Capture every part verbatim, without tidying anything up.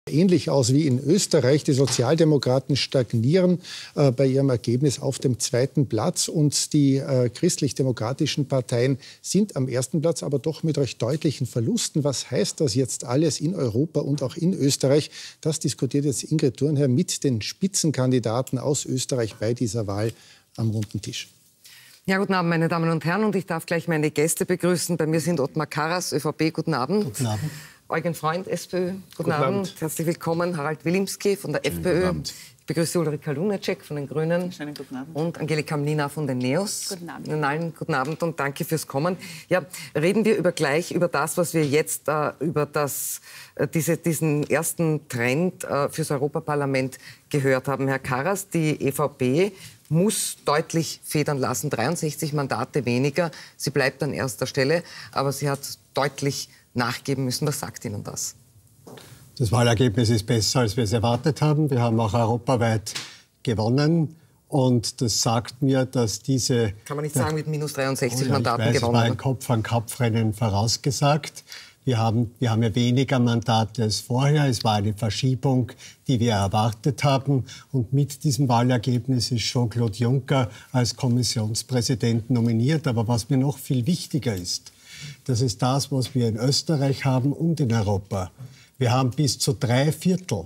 Ähnlich aus wie in Österreich. Die Sozialdemokraten stagnieren äh, bei ihrem Ergebnis auf dem zweiten Platz und die äh, christlich-demokratischen Parteien sind am ersten Platz, aber doch mit recht deutlichen Verlusten. Was heißt das jetzt alles in Europa und auch in Österreich? Das diskutiert jetzt Ingrid Thurnherr mit den Spitzenkandidaten aus Österreich bei dieser Wahl am runden Tisch. Ja, guten Abend, meine Damen und Herren. Und ich darf gleich meine Gäste begrüßen. Bei mir sind Ottmar Karas, ÖVP. Guten Abend. Guten Abend. Eugen Freund, SPÖ. Guten, Guten Abend. Abend. Herzlich willkommen. Harald Wilimski von der FPÖ. Ich begrüße Ulrika Lunacek von den Grünen. Schönen guten Abend. Und Angelika Mlina von den NEOS. Guten Abend. Ihnen allen guten Abend und danke fürs Kommen. Ja, reden wir über gleich über das, was wir jetzt äh, über das, äh, diese, diesen ersten Trend äh, fürs Europaparlament gehört haben. Herr Karas, die E V P muss deutlich federn lassen. dreiundsechzig Mandate weniger. Sie bleibt an erster Stelle, aber sie hat deutlich nachgeben müssen. Was sagt Ihnen das? Das Wahlergebnis ist besser, als wir es erwartet haben. Wir haben auch europaweit gewonnen. Und das sagt mir, dass diese... Kann man nicht sagen, mit minus dreiundsechzig oh ja, Mandaten ich weiß, gewonnen. Es war ein Kopf-an-Kopf-Rennen vorausgesagt. Wir haben, wir haben ja weniger Mandate als vorher. Es war eine Verschiebung, die wir erwartet haben. Und mit diesem Wahlergebnis ist Jean-Claude Juncker als Kommissionspräsident nominiert. Aber was mir noch viel wichtiger ist, das ist das, was wir in Österreich haben und in Europa. Wir haben bis zu drei Viertel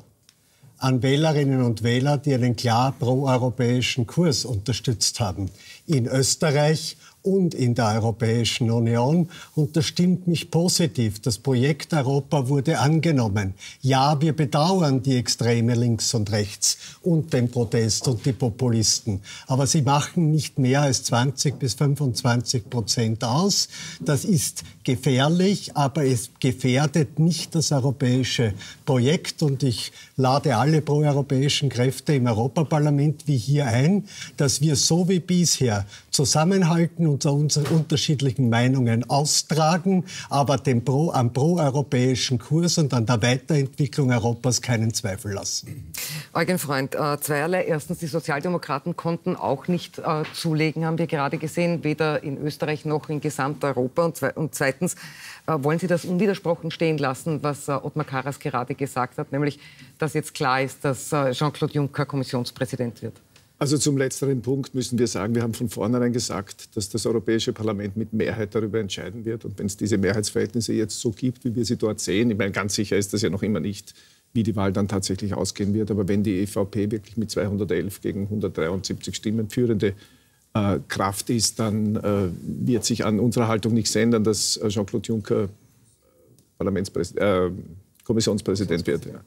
an Wählerinnen und Wählern, die einen klar proeuropäischen Kurs unterstützt haben. In Österreich und in der Europäischen Union. Und das stimmt mich positiv. Das Projekt Europa wurde angenommen. Ja, wir bedauern die Extreme links und rechts und den Protest und die Populisten. Aber sie machen nicht mehr als zwanzig bis fünfundzwanzig Prozent aus. Das ist gefährlich, aber es gefährdet nicht das europäische Projekt. Und ich lade alle proeuropäischen Kräfte im Europaparlament wie hier ein, dass wir so wie bisher zusammenhalten und unsere unterschiedlichen Meinungen austragen, aber dem Pro, am proeuropäischen Kurs und an der Weiterentwicklung Europas keinen Zweifel lassen. Eugen Freund, äh, zweierlei. Erstens, die Sozialdemokraten konnten auch nicht äh, zulegen, haben wir gerade gesehen, weder in Österreich noch in Gesamteuropa. Und, zwe und zweitens, äh, wollen Sie das unwidersprochen stehen lassen, was äh, Ottmar Karas gerade gesagt hat, nämlich, dass jetzt klar ist, dass äh, Jean-Claude Juncker Kommissionspräsident wird? Also zum letzteren Punkt müssen wir sagen, wir haben von vornherein gesagt, dass das Europäische Parlament mit Mehrheit darüber entscheiden wird. Und wenn es diese Mehrheitsverhältnisse jetzt so gibt, wie wir sie dort sehen, ich meine, ganz sicher ist das ja noch immer nicht, wie die Wahl dann tatsächlich ausgehen wird. Aber wenn die E V P wirklich mit zweihundertelf gegen hundertdreiundsiebzig Stimmen führende äh, Kraft ist, dann äh, wird sich an unserer Haltung nichts ändern, dass äh, Jean-Claude Juncker Parlamentspräsident, äh, Kommissionspräsident wird. Ja.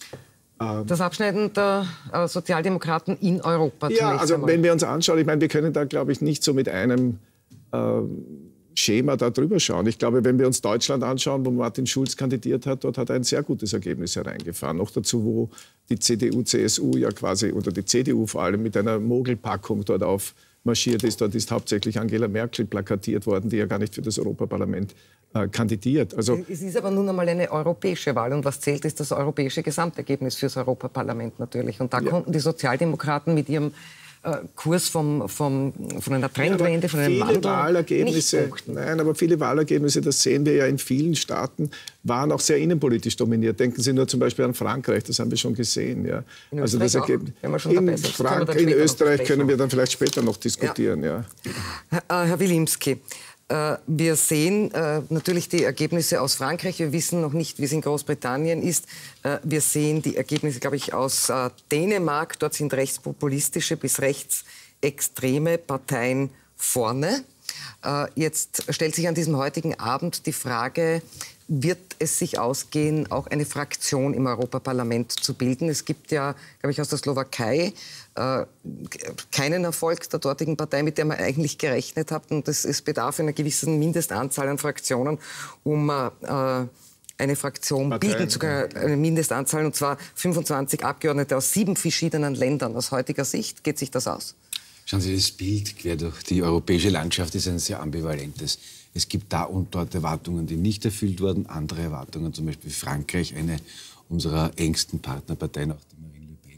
Das Abschneiden der äh, Sozialdemokraten in Europa. Ja, also einmal. Wenn wir uns anschauen, ich meine, wir können da, glaube ich, nicht so mit einem äh, Schema da drüber schauen. Ich glaube, wenn wir uns Deutschland anschauen, wo Martin Schulz kandidiert hat, dort hat er ein sehr gutes Ergebnis hereingefahren. Noch dazu, wo die C D U, C S U ja quasi, oder die C D U vor allem mit einer Mogelpackung dort aufmarschiert ist. Dort ist hauptsächlich Angela Merkel plakatiert worden, die ja gar nicht für das Europaparlament äh, kandidiert. Also, es ist aber nun einmal eine europäische Wahl. Und was zählt, ist das europäische Gesamtergebnis fürs Europaparlament natürlich. Und da ja. konnten die Sozialdemokraten mit ihrem äh, Kurs vom, vom, von einer Trendwende, ja, von einem Wandel Wahlergebnisse, nicht Nein, aber viele Wahlergebnisse, das sehen wir ja in vielen Staaten, waren auch sehr innenpolitisch dominiert. Denken Sie nur zum Beispiel an Frankreich, das haben wir schon gesehen. Ja. In also Österreich das Ergebnis, auch, wenn wir schon in, dabei sind. Frank in Österreich können wir dann vielleicht später noch diskutieren. Ja. Ja. Herr, Herr Wilimski, wir sehen äh, natürlich die Ergebnisse aus Frankreich. Wir wissen noch nicht, wie es in Großbritannien ist. Äh, wir sehen die Ergebnisse, glaube ich, aus äh, Dänemark. Dort sind rechtspopulistische bis rechtsextreme Parteien vorne. Äh, jetzt stellt sich an diesem heutigen Abend die Frage, wird es sich ausgehen, auch eine Fraktion im Europaparlament zu bilden? Es gibt ja, glaube ich, aus der Slowakei äh, keinen Erfolg der dortigen Partei, mit der man eigentlich gerechnet hat. Und es, es bedarf einer gewissen Mindestanzahl an Fraktionen, um äh, eine Fraktion Parteien. bilden zu können. Eine Mindestanzahl, und zwar fünfundzwanzig Abgeordnete aus sieben verschiedenen Ländern. Aus heutiger Sicht geht sich das aus? Schauen Sie, das Bild quer durch die europäische Landschaft ist ein sehr ambivalentes. Es gibt da und dort Erwartungen, die nicht erfüllt wurden. Andere Erwartungen, zum Beispiel Frankreich, eine unserer engsten Partnerparteien, auch die Marine Le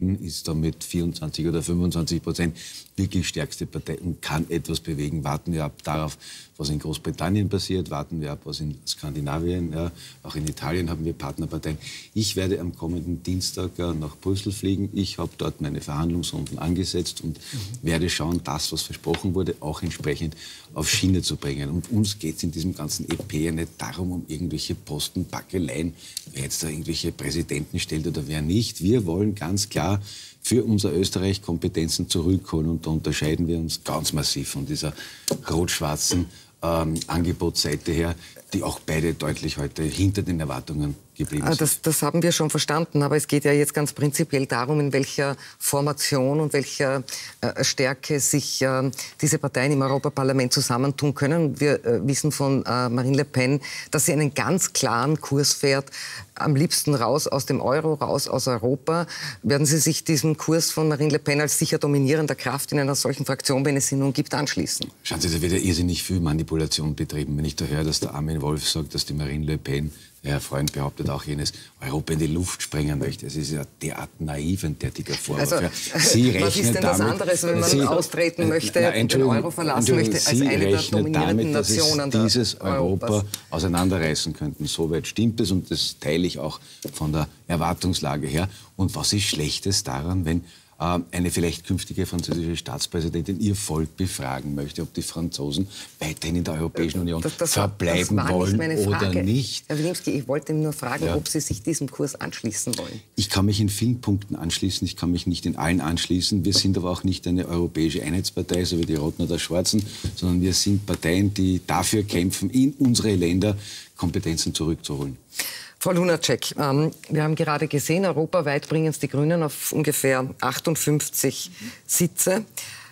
Rechten ist da mit vierundzwanzig oder fünfundzwanzig Prozent wirklich stärkste Partei und kann etwas bewegen. Warten wir ab darauf, was in Großbritannien passiert, warten wir ab, was in Skandinavien, ja, auch in Italien haben wir Partnerparteien. Ich werde am kommenden Dienstag ja, nach Brüssel fliegen. Ich habe dort meine Verhandlungsrunden angesetzt und mhm. werde schauen, das, was versprochen wurde, auch entsprechend auf Schiene zu bringen. Und uns geht es in diesem ganzen E P ja nicht darum, um irgendwelche Postenpackeleien, wer jetzt da irgendwelche Präsidenten stellt oder wer nicht. Wir wollen ganz klar für unser Österreich Kompetenzen zurückholen. Und da unterscheiden wir uns ganz massiv von dieser rot-schwarzen ähm, Angebotsseite her, die auch beide deutlich heute hinter den Erwartungen geblieben sind. Das, das haben wir schon verstanden, aber es geht ja jetzt ganz prinzipiell darum, in welcher Formation und welcher äh, Stärke sich äh, diese Parteien im Europaparlament zusammentun können. Wir äh, wissen von äh, Marine Le Pen, dass sie einen ganz klaren Kurs fährt, am liebsten raus aus dem Euro, raus aus Europa. Werden Sie sich diesem Kurs von Marine Le Pen als sicher dominierender Kraft in einer solchen Fraktion, wenn es sie nun gibt, anschließen? Schauen Sie, da wird ja irrsinnig viel Manipulation betrieben. Wenn ich da höre, dass der Armin Wolf sagt, dass die Marine Le Pen, der Herr Freund behauptet auch jenes, Europa in die Luft sprengen möchte. Es ist ja derart naiv, ein derartiger Vorwurf. Also, Sie was ist denn das damit, anderes, wenn man Sie, austreten möchte, na, den Euro verlassen möchte, als Sie eine der dominierenden damit, Nationen dass es dieses Europas. Europa auseinanderreißen könnten. Soweit stimmt es und das teile ich auch von der Erwartungslage her. Und was ist Schlechtes daran, wenn eine vielleicht künftige französische Staatspräsidentin ihr Volk befragen möchte, ob die Franzosen weiterhin in der Europäischen Union das, das, verbleiben das wollen nicht oder nicht. Herr Wilimski, ich wollte nur fragen, ja. ob Sie sich diesem Kurs anschließen wollen. Ich kann mich in vielen Punkten anschließen, ich kann mich nicht in allen anschließen. Wir sind aber auch nicht eine europäische Einheitspartei, so wie die Roten oder Schwarzen, sondern wir sind Parteien, die dafür kämpfen, in unsere Länder Kompetenzen zurückzuholen. Frau Lunacek, ähm, wir haben gerade gesehen, europaweit bringen es die Grünen auf ungefähr achtundfünfzig Sitze.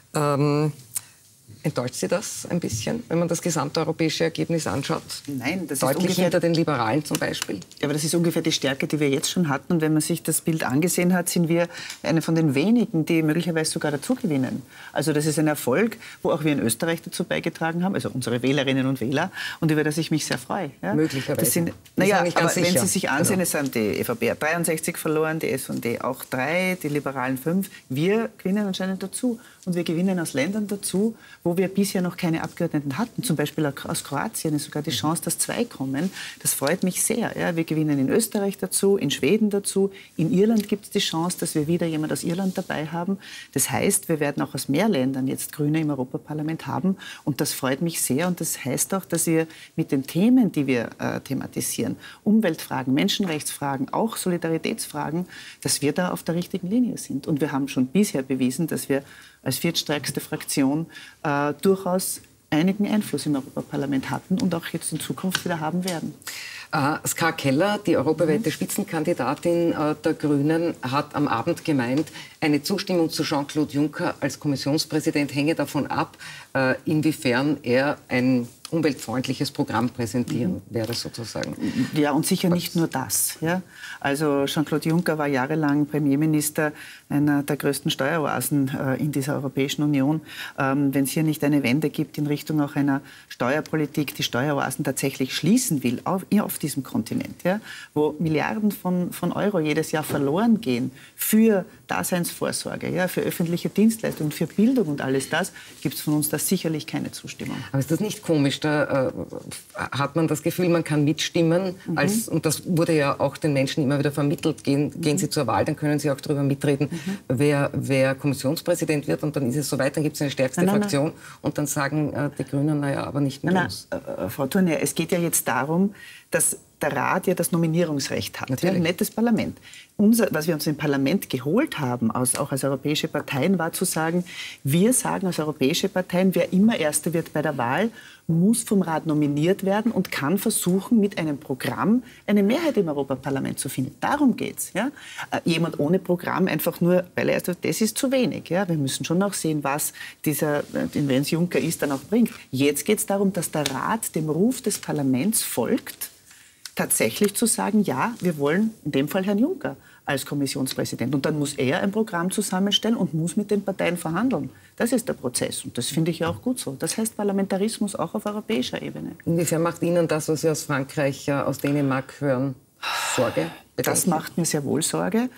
Ähm, enttäuscht Sie das ein bisschen, wenn man das gesamte europäische Ergebnis anschaut? Nein, das ist deutlich ungefähr hinter den Liberalen zum Beispiel. Ja, aber das ist ungefähr die Stärke, die wir jetzt schon hatten. Und wenn man sich das Bild angesehen hat, sind wir eine von den wenigen, die möglicherweise sogar dazugewinnen. Also das ist ein Erfolg, wo auch wir in Österreich dazu beigetragen haben, also unsere Wählerinnen und Wähler, und über das ich mich sehr freue. Ja? Möglicherweise. Das sind, naja, nicht aber ganz wenn sicher. Sie sich ansehen, Genau. es sind die E V P hat dreiundsechzig verloren, die S und D auch drei, die Liberalen fünf. Wir gewinnen anscheinend dazu. Und wir gewinnen aus Ländern dazu, wo wir bisher noch keine Abgeordneten hatten. Zum Beispiel aus Kroatien ist sogar die Chance, dass zwei kommen. Das freut mich sehr. Ja. Wir gewinnen in Österreich dazu, in Schweden dazu. In Irland gibt es die Chance, dass wir wieder jemand aus Irland dabei haben. Das heißt, wir werden auch aus mehr Ländern jetzt Grüne im Europaparlament haben. Und das freut mich sehr. Und das heißt auch, dass wir mit den Themen, die wir äh, thematisieren, Umweltfragen, Menschenrechtsfragen, auch Solidaritätsfragen, dass wir da auf der richtigen Linie sind. Und wir haben schon bisher bewiesen, dass wir als viertstärkste Fraktion äh, durchaus einigen Einfluss im Europaparlament hatten und auch jetzt in Zukunft wieder haben werden. Uh, Ska Keller, die europaweite mhm. Spitzenkandidatin uh, der Grünen, hat am Abend gemeint, eine Zustimmung zu Jean-Claude Juncker als Kommissionspräsident hänge davon ab, uh, inwiefern er ein umweltfreundliches Programm präsentieren mhm. wäre sozusagen. Ja, und sicher nicht nur das. Ja? Also Jean-Claude Juncker war jahrelang Premierminister einer der größten Steueroasen äh, in dieser Europäischen Union. Ähm, wenn es hier nicht eine Wende gibt in Richtung auch einer Steuerpolitik, die Steueroasen tatsächlich schließen will, auf, auf diesem Kontinent, ja? Wo Milliarden von, von Euro jedes Jahr verloren gehen für Daseinsvorsorge, ja? Für öffentliche Dienstleistungen, für Bildung und alles das, gibt es von uns da sicherlich keine Zustimmung. Aber ist das nicht komisch? Da äh, hat man das Gefühl, man kann mitstimmen. Mhm. Als, und das wurde ja auch den Menschen immer wieder vermittelt. Gehen, mhm. gehen Sie zur Wahl, dann können Sie auch darüber mitreden, mhm. wer, wer Kommissionspräsident wird. Und dann ist es soweit, dann gibt es eine stärkste nein, nein, Fraktion. Nein. Und dann sagen äh, die Grünen, naja, aber nicht mit nein, uns. Nein, äh, Frau Thurner, es geht ja jetzt darum, dass der Rat ja das Nominierungsrecht hat, ja, nicht das Parlament. Unser, was wir uns im Parlament geholt haben, aus, auch als europäische Parteien, war zu sagen, wir sagen als europäische Parteien, wer immer Erster wird bei der Wahl, muss vom Rat nominiert werden und kann versuchen, mit einem Programm eine Mehrheit im Europaparlament zu finden. Darum geht's. Ja? Jemand ohne Programm einfach nur, weil er erst, das ist zu wenig. Ja? Wir müssen schon noch sehen, was dieser, wenn es Juncker ist, dann auch bringt. Jetzt geht es darum, dass der Rat dem Ruf des Parlaments folgt, tatsächlich zu sagen, ja, wir wollen in dem Fall Herrn Juncker als Kommissionspräsident. Und dann muss er ein Programm zusammenstellen und muss mit den Parteien verhandeln. Das ist der Prozess. Und das finde ich ja auch gut so. Das heißt Parlamentarismus auch auf europäischer Ebene. Inwiefern macht Ihnen das, was Sie aus Frankreich, aus Dänemark hören, Sorge? Das macht mir sehr wohl Sorge.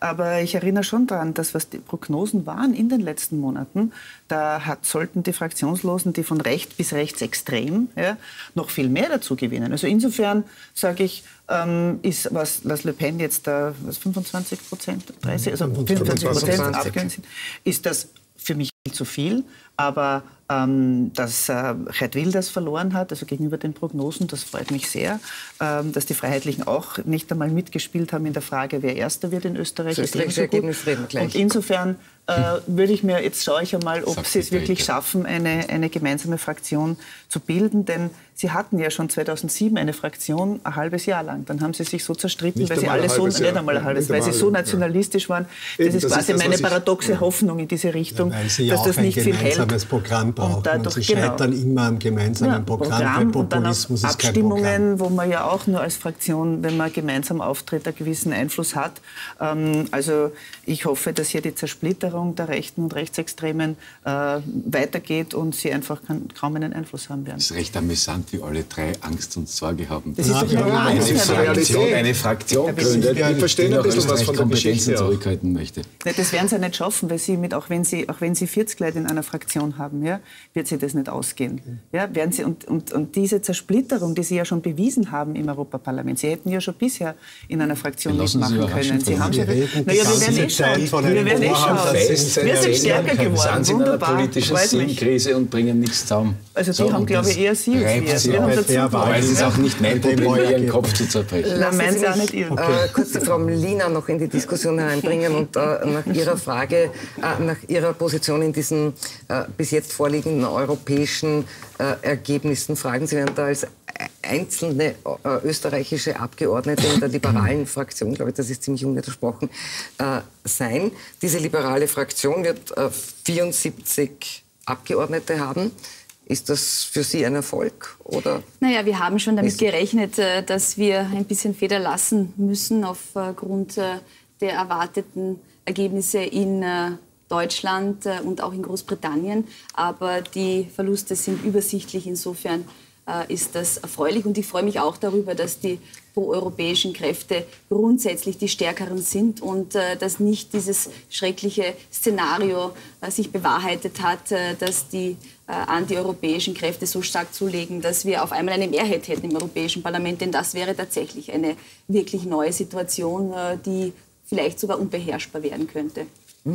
Aber ich erinnere schon daran, dass was die Prognosen waren in den letzten Monaten, da hat, sollten die Fraktionslosen, die von recht bis rechtsextrem, ja, noch viel mehr dazu gewinnen. Also insofern sage ich, ähm, ist, was, was Le Pen jetzt da, was fünfundzwanzig Prozent, dreißig, also fünfundzwanzig Prozent abgehört sind, ist das für mich viel zu viel. Aber ähm, dass äh, Geert Wilders verloren hat, also gegenüber den Prognosen, das freut mich sehr. Ähm, dass die Freiheitlichen auch nicht einmal mitgespielt haben in der Frage, wer Erster wird in Österreich. Das österreichische Ergebnis reden gleich. Und insofern äh, würde ich mir, jetzt schaue ich einmal, ob Sie es wirklich schaffen, eine, eine gemeinsame Fraktion zu bilden. Denn Sie hatten ja schon zweitausendsieben eine Fraktion ein halbes Jahr lang. Dann haben Sie sich so zerstritten, nicht weil Sie alle so, nicht einmal ein halbes, weil Sie so nationalistisch waren. Das Eben, ist das quasi ist das, meine paradoxe ich, Hoffnung in diese Richtung, ja, weil Sie dass auch das nicht viel hält. Programm brauchen. Und, dadurch, und Sie scheitern genau. immer am gemeinsamen ja, Programm. Programm Bei Populismus und dann ist kein Abstimmungen, Programm. wo man ja auch nur als Fraktion, wenn man gemeinsam auftritt, einen gewissen Einfluss hat. Ähm, also ich hoffe, dass hier die Zersplitterung der Rechten und Rechtsextremen äh, weitergeht und sie einfach kann, kaum einen Einfluss haben werden. Es ist recht amüsant, wie alle drei Angst und Sorge haben. Das ist doch normal. Eine Fraktion, eine Fraktion gründet, ja, ich verstehe ein bisschen was von der Kompetenzen zurückhalten möchte. Ja, das werden sie nicht schaffen, weil sie mit, auch wenn sie, auch wenn sie vierzig Leute in einer Fraktion haben, ja, wird sie das nicht ausgehen. Ja, werden sie, und, und, und diese Zersplitterung, die sie ja schon bewiesen haben im Europaparlament, sie hätten ja schon bisher in einer Fraktion mitmachen können. Sie haben schon, naja, wir werden eh schauen. Wir werden eh schauen. Wir sind stärker geworden. Sind in einer politischen Sinnkrise und bringen nichts zusammen. Also die so, haben, glaube ich, eher Sie als wir. Wir haben dazu aber es ist auch nicht mein Problem, ihren Kopf zu zerbrechen. Lassen Sie mich auch nicht äh, kurz die Frau Lina noch in die Diskussion hereinbringen und äh, nach Ihrer Frage, äh, nach Ihrer Position in diesen äh, bis jetzt vorliegenden europäischen äh, Ergebnissen fragen. Sie werden da als einzelne äh, österreichische Abgeordnete in der liberalen Fraktion, glaube ich, das ist ziemlich unwidersprochen, äh, sein. Diese liberale Fraktion wird äh, vierundsiebzig Abgeordnete haben. Ist das für Sie ein Erfolg? Oder? Naja, wir haben schon damit gerechnet, dass wir ein bisschen Feder lassen müssen aufgrund der erwarteten Ergebnisse in Deutschland und auch in Großbritannien. Aber die Verluste sind übersichtlich. Insofern ist das erfreulich. Und ich freue mich auch darüber, dass die proeuropäischen Kräfte grundsätzlich die stärkeren sind und äh, dass nicht dieses schreckliche Szenario äh, sich bewahrheitet hat, äh, dass die äh, antieuropäischen Kräfte so stark zulegen, dass wir auf einmal eine Mehrheit hätten im Europäischen Parlament. Denn das wäre tatsächlich eine wirklich neue Situation, äh, die vielleicht sogar unbeherrschbar werden könnte.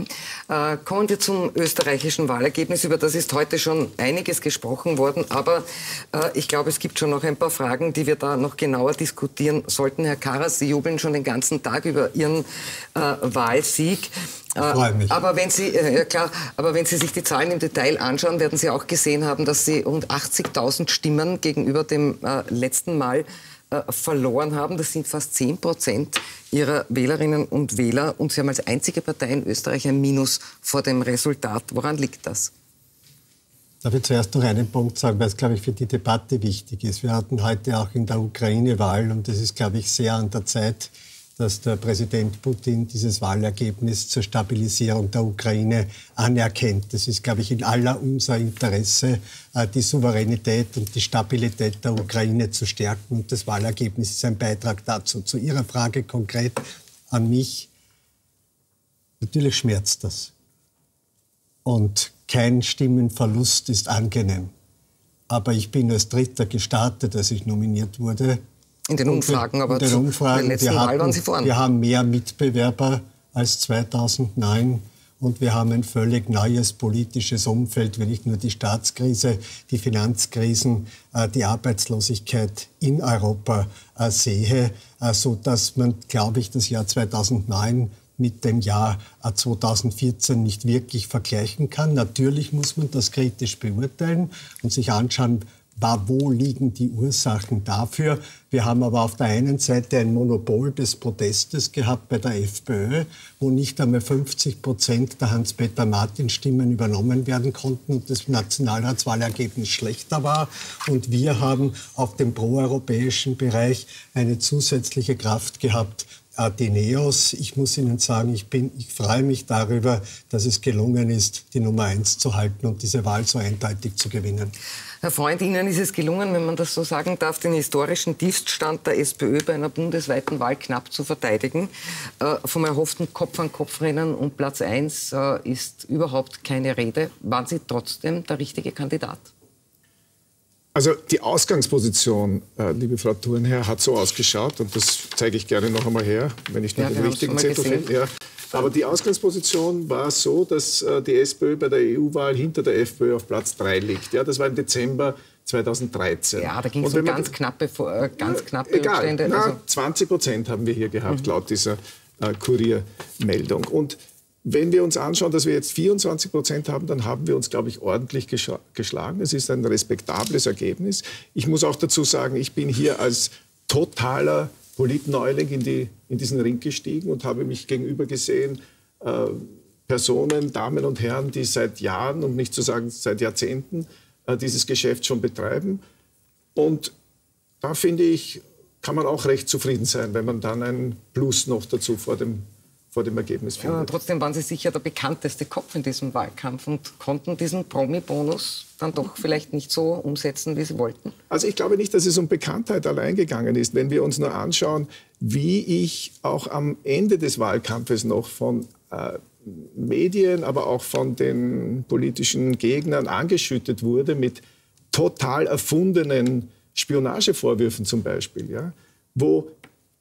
Äh, kommen wir zum österreichischen Wahlergebnis. Über das ist heute schon einiges gesprochen worden. Aber äh, ich glaube, es gibt schon noch ein paar Fragen, die wir da noch genauer diskutieren sollten. Herr Karas, Sie jubeln schon den ganzen Tag über Ihren äh, Wahlsieg. Äh, aber wenn Sie, äh, ja klar, aber wenn Sie sich die Zahlen im Detail anschauen, werden Sie auch gesehen haben, dass Sie rund achtzigtausend Stimmen gegenüber dem äh, letzten Mal verloren haben. Das sind fast zehn Prozent Ihrer Wählerinnen und Wähler. Und Sie haben als einzige Partei in Österreich ein Minus vor dem Resultat. Woran liegt das? Darf ich zuerst noch einen Punkt sagen, weil es, glaube ich, für die Debatte wichtig ist. Wir hatten heute auch in der Ukraine Wahl und es ist, glaube ich, sehr an der Zeit, dass der Präsident Putin dieses Wahlergebnis zur Stabilisierung der Ukraine anerkennt. Das ist, glaube ich, in aller unser Interesse, die Souveränität und die Stabilität der Ukraine zu stärken. Und das Wahlergebnis ist ein Beitrag dazu. Zu Ihrer Frage konkret an mich. Natürlich schmerzt das. Und kein Stimmenverlust ist angenehm. Aber ich bin als Dritter gestartet, als ich nominiert wurde. In den Umfragen, aber in den Umfragen, in der letzten Wahl waren Sie vorn. Wir haben mehr Mitbewerber als zweitausendneun und wir haben ein völlig neues politisches Umfeld, wenn ich nur die Staatskrise, die Finanzkrisen, die Arbeitslosigkeit in Europa sehe, so dass man, glaube ich, das Jahr zweitausendneun mit dem Jahr zweitausendvierzehn nicht wirklich vergleichen kann. Natürlich muss man das kritisch beurteilen und sich anschauen, war, wo liegen die Ursachen dafür. Wir haben aber auf der einen Seite ein Monopol des Protestes gehabt bei der FPÖ, wo nicht einmal fünfzig Prozent der Hans-Peter-Martin-Stimmen übernommen werden konnten und das Nationalratswahlergebnis schlechter war. Und wir haben auf dem proeuropäischen Bereich eine zusätzliche Kraft gehabt, Athenäus. Ich muss Ihnen sagen, ich, bin, ich freue mich darüber, dass es gelungen ist, die Nummer eins zu halten und diese Wahl so eindeutig zu gewinnen. Herr Freund, Ihnen ist es gelungen, wenn man das so sagen darf, den historischen Tiefstand der SPÖ bei einer bundesweiten Wahl knapp zu verteidigen. Äh, vom erhofften Kopf-an-Kopf-Rennen um Platz eins äh, ist überhaupt keine Rede. Waren Sie trotzdem der richtige Kandidat? Also die Ausgangsposition, äh, liebe Frau Thurnherr, hat so ausgeschaut, und das zeige ich gerne noch einmal her, wenn ich noch ja, den richtigen Zettel finde. Ja. Aber die Ausgangsposition war so, dass äh, die SPÖ bei der E U-Wahl hinter der FPÖ auf Platz drei liegt. Ja, das war im Dezember zweitausenddreizehn. Ja, da ging es um ganz knappe, äh, ganz knappe egal, Umstände. Na, also zwanzig Prozent haben wir hier gehabt, mhm. laut dieser äh, Kuriermeldung. Und wenn wir uns anschauen, dass wir jetzt vierundzwanzig Prozent haben, dann haben wir uns, glaube ich, ordentlich geschlagen. Es ist ein respektables Ergebnis. Ich muss auch dazu sagen, ich bin hier als totaler Politneuling in, die, in diesen Ring gestiegen und habe mich gegenüber gesehen, äh, Personen, Damen und Herren, die seit Jahren, um nicht zu sagen seit Jahrzehnten, äh, dieses Geschäft schon betreiben. Und da, finde ich, kann man auch recht zufrieden sein, wenn man dann ein Plus noch dazu vor dem vor dem Ergebnis findet. Ja, trotzdem waren Sie sicher der bekannteste Kopf in diesem Wahlkampf und konnten diesen Promi-Bonus dann doch vielleicht nicht so umsetzen, wie Sie wollten? Also ich glaube nicht, dass es um Bekanntheit allein gegangen ist. Wenn wir uns nur anschauen, wie ich auch am Ende des Wahlkampfes noch von äh, Medien, aber auch von den politischen Gegnern angeschüttet wurde mit total erfundenen Spionagevorwürfen zum Beispiel, ja, wo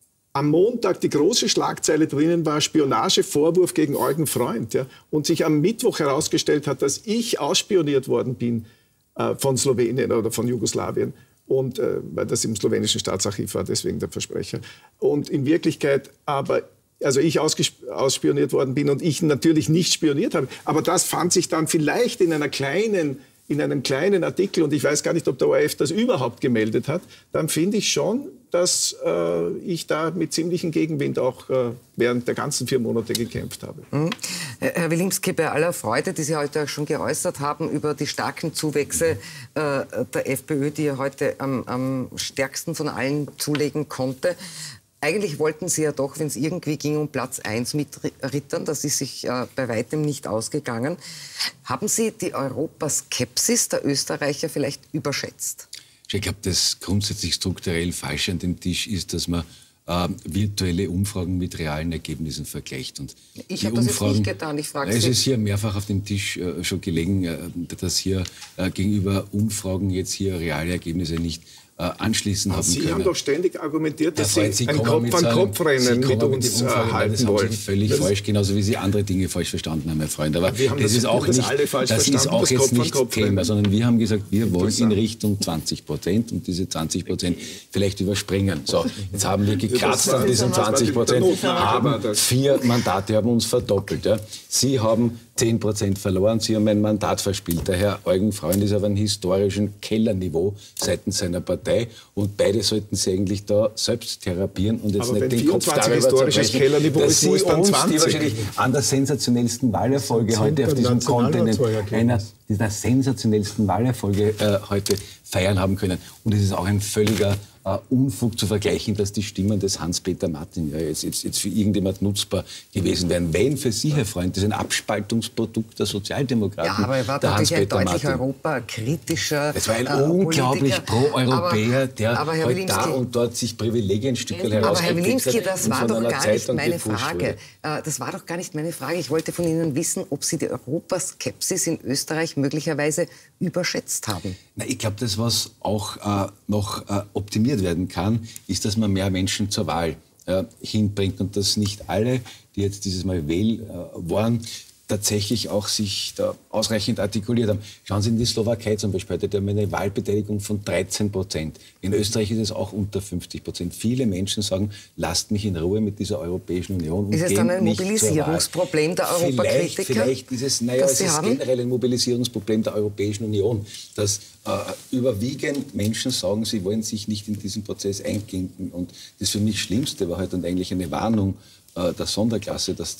am Montag die große Schlagzeile drinnen war, Spionagevorwurf gegen Eugen Freund. Ja, und sich am Mittwoch herausgestellt hat, dass ich ausspioniert worden bin äh, von Slowenien oder von Jugoslawien. Und, äh, weil das im slowenischen Staatsarchiv war, deswegen der Versprecher. Und in Wirklichkeit aber, also ich ausspioniert worden bin und ich natürlich nicht spioniert habe. Aber das fand sich dann vielleicht in einer kleinen in einem kleinen Artikel, und ich weiß gar nicht, ob der O R F das überhaupt gemeldet hat, dann finde ich schon, dass äh, ich da mit ziemlichem Gegenwind auch äh, während der ganzen vier Monate gekämpft habe. Mhm. Herr Wilimski, bei aller Freude, die Sie heute auch schon geäußert haben, über die starken Zuwächse äh, der FPÖ, die er heute am, am stärksten von allen zulegen konnte, eigentlich wollten Sie ja doch, wenn es irgendwie ging, um Platz eins mitrittern. Das ist sich äh, bei weitem nicht ausgegangen. Haben Sie die Europaskepsis der Österreicher vielleicht überschätzt? Ich glaube, das grundsätzlich strukturell falsch an dem Tisch ist, dass man äh, virtuelle Umfragen mit realen Ergebnissen vergleicht. Und ich habe das jetzt nicht getan, ich frage Sie. Es ist hier mehrfach auf dem Tisch äh, schon gelegen, äh, dass hier äh, gegenüber Umfragen jetzt hier reale Ergebnisse nicht Äh, anschließen haben Sie können. haben doch ständig argumentiert, dass Freund, Sie, Sie ein Kopf-an-Kopf-Rennen mit, mit uns Umfrage, äh, halten das wollen. haben Sie völlig das falsch, genauso wie Sie andere Dinge falsch verstanden haben, Herr Freund. Aber wir haben das, das ist auch das nicht, alle falsch das ist auch das jetzt Kopf nicht Kopf Thema, sondern wir haben gesagt, wir wollen in Richtung zwanzig Prozent und diese zwanzig Prozent vielleicht überspringen. So, jetzt haben wir gekratzt an diesen zwanzig Prozent, haben vier Mandate, haben uns verdoppelt. Ja. Sie haben zehn Prozent verloren, Sie haben ein Mandat verspielt. Der Herr Eugen Freund ist auf einem historischen Kellerniveau seitens seiner Partei und beide sollten Sie eigentlich da selbst therapieren und jetzt aber nicht den Kopf darüber zerbrechen, dass Sie uns, die wahrscheinlich an der sensationellsten Wahlerfolge heute auf diesem Kontinent, einer dieser sensationellsten Wahlerfolge äh, heute feiern haben können. Und es ist auch ein völliger Uh, Unfug zu vergleichen, dass die Stimmen des Hans-Peter Martin ja, jetzt, jetzt, jetzt für irgendjemand nutzbar gewesen wären. Wenn für Sie, Herr Freund, das ist ein Abspaltungsprodukt der Sozialdemokraten. Ja, aber er war natürlich ein deutlich europakritischer Es war ein äh, unglaublich pro-Europäer, der aber heute da und dort sich Privilegienstücke herausgekriegt hat. Aber Herr Wilimski, das war doch gar nicht meine Frage. Wurde. Das war doch gar nicht meine Frage. Ich wollte von Ihnen wissen, ob Sie die Europaskepsis in Österreich möglicherweise überschätzt haben. Na, ich glaube, das, was auch äh, noch äh, optimiert werden kann, ist, dass man mehr Menschen zur Wahl äh, hinbringt und dass nicht alle, die jetzt dieses Mal wählen äh, waren, tatsächlich auch sich da ausreichend artikuliert haben. Schauen Sie in die Slowakei zum Beispiel, die haben eine Wahlbeteiligung von dreizehn Prozent. In Österreich ist es auch unter fünfzig Prozent. Viele Menschen sagen, lasst mich in Ruhe mit dieser Europäischen Union. Und ist es dann ein Mobilisierungsproblem der Europakritiker? Vielleicht, vielleicht ist es, naja, es ist haben? generell ein Mobilisierungsproblem der Europäischen Union, dass äh, überwiegend Menschen sagen, sie wollen sich nicht in diesen Prozess einklinken. Und das für mich Schlimmste war halt und eigentlich eine Warnung äh, der Sonderklasse, dass die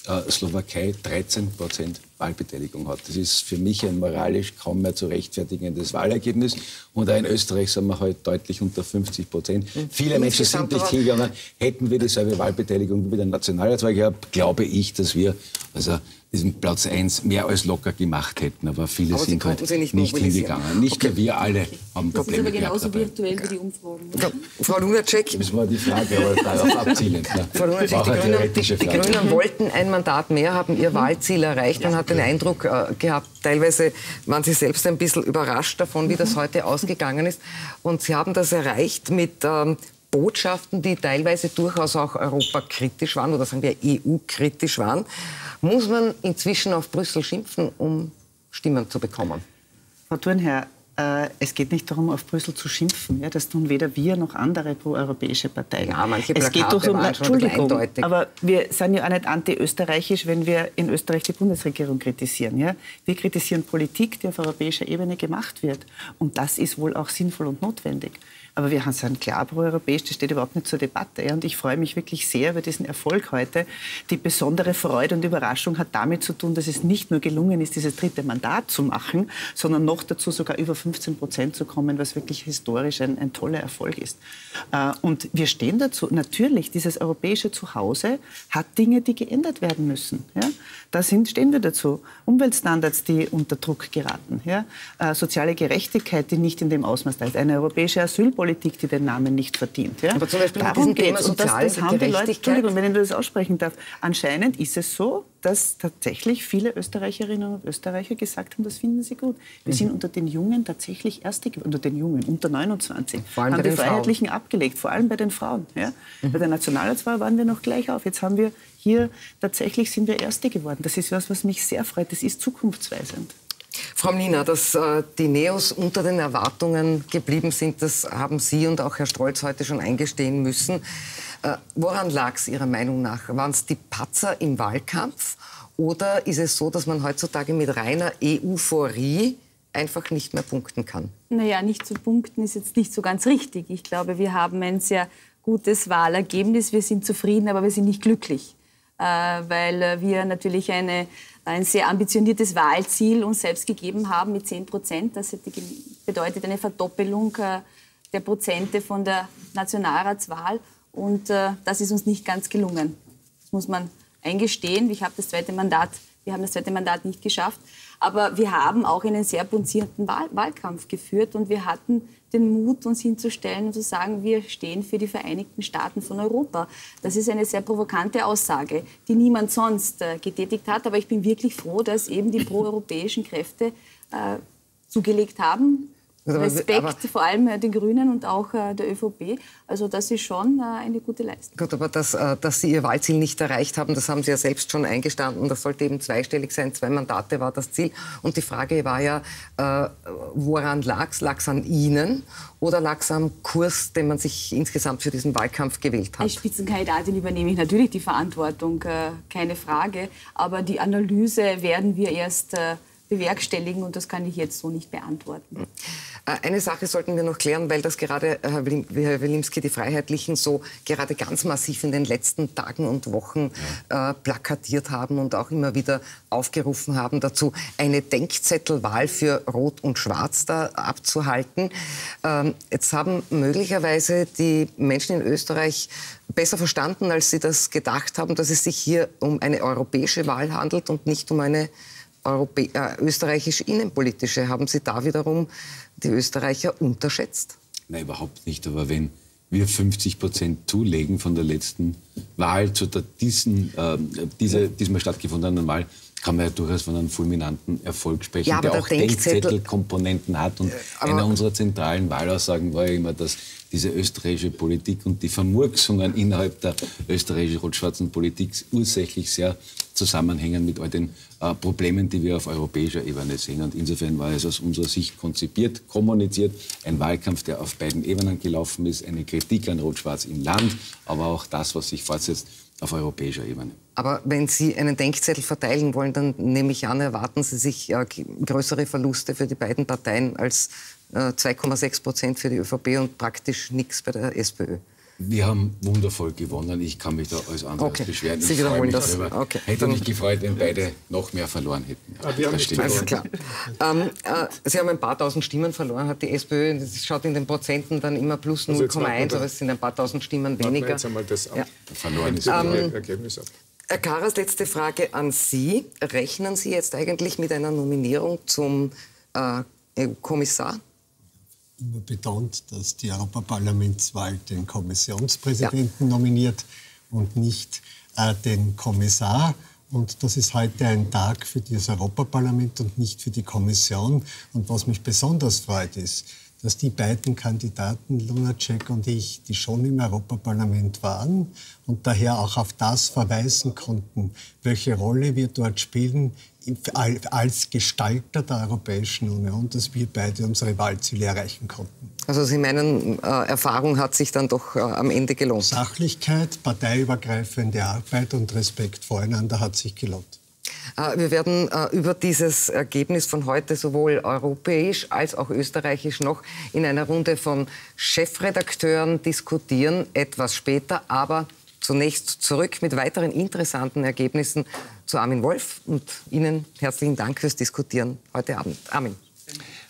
äh, Slowakei dreizehn Prozent Wahlbeteiligung hat. Das ist für mich ein moralisch kaum mehr zu rechtfertigendes Wahlergebnis. Und auch in Österreich sind wir halt deutlich unter fünfzig Prozent. Viele Menschen sind nicht hingegangen. Hätten wir dieselbe Wahlbeteiligung wie bei der Nationalratswahl gehabt, glaube ich, dass wir also diesen Platz eins mehr als locker gemacht hätten. Aber viele aber sind halt nicht, nicht hingegangen. Nicht okay. nur wir alle haben das Probleme gehabt. Das ist aber genauso virtuell wie die Umfragen. Ja. Frau Lunacek. Das war die Frage, aber darauf abzielend. Ja. Frau Lunacek, die, Grünen, die, die Grünen wollten ein Mandat mehr, haben ihr Wahlziel erreicht. Man hat den Eindruck äh, gehabt, teilweise waren Sie selbst ein bisschen überrascht davon, wie das heute ausgegangen ist. Und Sie haben das erreicht mit ähm, Botschaften, die teilweise durchaus auch europakritisch waren oder sagen wir E U-kritisch waren. Muss man inzwischen auf Brüssel schimpfen, um Stimmen zu bekommen? Frau Thurnherr, äh, es geht nicht darum, auf Brüssel zu schimpfen. Ja, das tun weder wir noch andere proeuropäische Parteien. Ja, manche Plakate es geht doch um, waren schon Entschuldigung, eindeutig. Aber wir sind ja auch nicht anti-österreichisch, wenn wir in Österreich die Bundesregierung kritisieren. Ja? Wir kritisieren Politik, die auf europäischer Ebene gemacht wird. Und das ist wohl auch sinnvoll und notwendig. Aber wir sind klar proeuropäisch, das steht überhaupt nicht zur Debatte. Ja? Und ich freue mich wirklich sehr über diesen Erfolg heute. Die besondere Freude und Überraschung hat damit zu tun, dass es nicht nur gelungen ist, dieses dritte Mandat zu machen, sondern noch dazu sogar über fünfzehn Prozent zu kommen, was wirklich historisch ein, ein toller Erfolg ist. Äh, und wir stehen dazu. Natürlich, dieses europäische Zuhause hat Dinge, die geändert werden müssen. Ja? Da sind, stehen wir dazu. Umweltstandards, die unter Druck geraten. Ja? Äh, soziale Gerechtigkeit, die nicht in dem Ausmaß da ist. Eine europäische Asylpolitik, Politik, die den Namen nicht verdient. Ja? Aber zum Beispiel Darum mit diesem Thema soziale das, das haben die Leute, Entschuldigung, wenn ich das aussprechen darf. Anscheinend ist es so, dass tatsächlich viele Österreicherinnen und Österreicher gesagt haben, das finden sie gut. Wir mhm. sind unter den Jungen tatsächlich Erste geworden, unter den Jungen, unter neunundzwanzig, haben die Freiheitlichen Frauen abgelegt, vor allem bei den Frauen. Ja? Mhm. Bei der Nationalratswahl waren wir noch gleich auf. Jetzt haben wir hier, tatsächlich sind wir Erste geworden. Das ist was, was mich sehr freut. Das ist zukunftsweisend. Frau Mliner, dass äh, die Neos unter den Erwartungen geblieben sind, das haben Sie und auch Herr Strolz heute schon eingestehen müssen. Äh, woran lag es Ihrer Meinung nach? Waren es die Patzer im Wahlkampf oder ist es so, dass man heutzutage mit reiner Euphorie einfach nicht mehr punkten kann? Naja, nicht zu punkten ist jetzt nicht so ganz richtig. Ich glaube, wir haben ein sehr gutes Wahlergebnis. Wir sind zufrieden, aber wir sind nicht glücklich, äh, weil wir natürlich eine ein sehr ambitioniertes Wahlziel uns selbst gegeben haben mit zehn Prozent. Das bedeutet eine Verdoppelung der Prozente von der Nationalratswahl. Und das ist uns nicht ganz gelungen. Das muss man eingestehen. Ich habe das zweite Mandat, wir haben das zweite Mandat nicht geschafft. Aber wir haben auch einen sehr punzierten Wahl Wahlkampf geführt. Und wir hatten den Mut, uns hinzustellen und zu sagen, wir stehen für die Vereinigten Staaten von Europa. Das ist eine sehr provokante Aussage, die niemand sonst äh, getätigt hat. Aber ich bin wirklich froh, dass eben die proeuropäischen Kräfte äh, zugelegt haben. Respekt aber, vor allem äh, den Grünen und auch äh, der ÖVP. Also das ist schon äh, eine gute Leistung. Gut, aber das, äh, dass Sie Ihr Wahlziel nicht erreicht haben, das haben Sie ja selbst schon eingestanden. Das sollte eben zweistellig sein. Zwei Mandate war das Ziel. Und die Frage war ja, äh, woran lag es? Lag es an Ihnen oder lag es am Kurs, den man sich insgesamt für diesen Wahlkampf gewählt hat? Als Spitzenkandidatin übernehme ich natürlich die Verantwortung, äh, keine Frage. Aber die Analyse werden wir erst äh, bewerkstelligen und das kann ich jetzt so nicht beantworten. Eine Sache sollten wir noch klären, weil das gerade, Herr Wilimski, die Freiheitlichen so gerade ganz massiv in den letzten Tagen und Wochen ja. äh, plakatiert haben und auch immer wieder aufgerufen haben dazu, eine Denkzettelwahl für Rot und Schwarz da abzuhalten. Ähm, jetzt haben möglicherweise die Menschen in Österreich besser verstanden, als sie das gedacht haben, dass es sich hier um eine europäische Wahl handelt und nicht um eine Europä äh, österreichische innenpolitische. Haben Sie da wiederum die Österreicher unterschätzt? Nein, überhaupt nicht. Aber wenn wir fünfzig Prozent zulegen von der letzten Wahl zu der, diesen, äh, diese, diesmal stattgefundenen Wahl, kann man ja durchaus von einem fulminanten Erfolg sprechen, ja, der, der auch Denkzettelkomponenten hat. Und einer unserer zentralen Wahlaussagen war ja immer, dass diese österreichische Politik und die Vermurksungen innerhalb der österreichisch-rot-schwarzen Politik ursächlich sehr zusammenhängen mit all den äh, Problemen, die wir auf europäischer Ebene sehen. Und insofern war es aus unserer Sicht konzipiert, kommuniziert, ein Wahlkampf, der auf beiden Ebenen gelaufen ist, eine Kritik an Rot-Schwarz im Land, aber auch das, was sich fortsetzt auf europäischer Ebene. Aber wenn Sie einen Denkzettel verteilen wollen, dann nehme ich an, erwarten Sie sich äh, größere Verluste für die beiden Parteien als äh, zwei Komma sechs Prozent für die ÖVP und praktisch nichts bei der SPÖ. Wir haben wundervoll gewonnen. Ich kann mich da als anderes okay. beschweren. Sie Ich wiederholen mich das. darüber. Okay. Hätte mich gefreut, wenn beide noch mehr verloren hätten. Aber wir haben das nicht stimmt. Also klar. ähm, äh, Sie haben ein paar tausend Stimmen verloren, hat die SPÖ. Das schaut in den Prozenten dann immer plus null Komma eins, aber es sind ein paar tausend Stimmen weniger. Jetzt einmal das ab. Ja. Verloren ist ähm, Ergebnis ab. Herr Karas, letzte Frage an Sie. Rechnen Sie jetzt eigentlich mit einer Nominierung zum äh, E U-Kommissar? Immer betont, dass die Europaparlamentswahl den Kommissionspräsidenten ja. nominiert und nicht äh, den Kommissar. Und das ist heute ein Tag für das Europaparlament und nicht für die Kommission. Und was mich besonders freut, ist, dass die beiden Kandidaten, Lunacek und ich, die schon im Europaparlament waren und daher auch auf das verweisen konnten, welche Rolle wir dort spielen als Gestalter der Europäischen Union, dass wir beide unsere Wahlziele erreichen konnten. Also Sie meinen, äh, Erfahrung hat sich dann doch äh, am Ende gelohnt? Sachlichkeit, parteiübergreifende Arbeit und Respekt voreinander hat sich gelohnt. Wir werden äh, über dieses Ergebnis von heute sowohl europäisch als auch österreichisch noch in einer Runde von Chefredakteuren diskutieren, etwas später. Aber zunächst zurück mit weiteren interessanten Ergebnissen zu Armin Wolf. Und Ihnen herzlichen Dank fürs Diskutieren heute Abend. Armin.